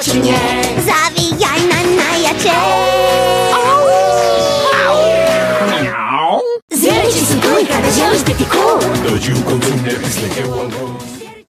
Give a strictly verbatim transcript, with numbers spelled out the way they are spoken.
počinje. Zavijaj na najjače. Zvjerići su tu i kada želiš biti cool, dođi u koncu, ne slike u album.